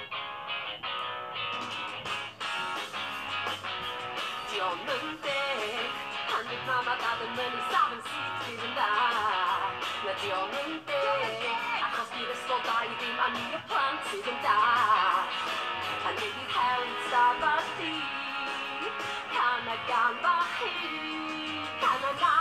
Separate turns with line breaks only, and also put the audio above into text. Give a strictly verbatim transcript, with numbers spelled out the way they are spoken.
뛰었는데 한입 남아 다듬는 이 쌀은 시키는다. 나 뛰었는데 아까스길에 쏟아이린 아니여 판치는다. 한입이 헬리사 바시 하나간 바히 하나가